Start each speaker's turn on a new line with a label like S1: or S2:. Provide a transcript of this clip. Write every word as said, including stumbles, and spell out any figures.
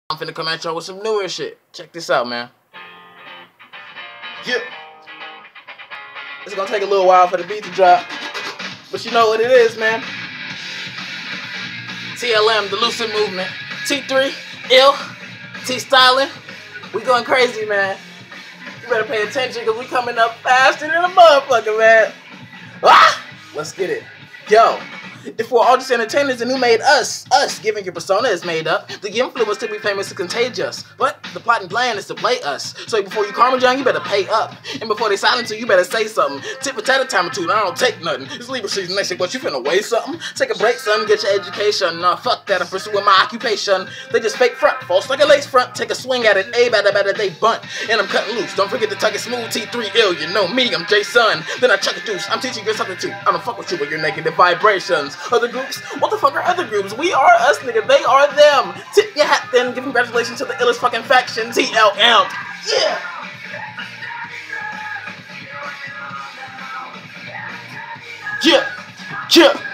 S1: I'm finna come at y'all with some newer shit. Check this out, man. Yeah. It's gonna take a little while for the beat to drop, but you know what it is, man. T L M, the Lucid Movement. T three, Ill, T-Styling. We going crazy, man. You better pay attention, because we coming up faster than a motherfucker, man. Ah! Let's get it. Yo. If we're all just entertainers, and who made us? Us, given your persona is made up. The influence to be famous is contagious. But the plot and plan is to play us. So before you karma John, you better pay up. And before they silence you, you better say something. Tit for tat time or two, I don't take nothing. It's Libra season, they say, what, you finna waste something? Take a break, son, get your education. Nah, fuck that, I'm pursuing my occupation. They just fake front, false like a lace front. Take a swing at it, a better, better, they bunt. And I'm cutting loose, don't forget to tuck it smooth. T three Ill, you know me, I'm Jason. Then I chuck a deuce, I'm teaching you something too. I don't fuck with you with your negative vibrations. Other groups, what the fuck are other groups? We are us, nigga. They are them. Tip your hat then. Give congratulations to the illest fucking faction. T L M. Yeah. Yeah. Yeah.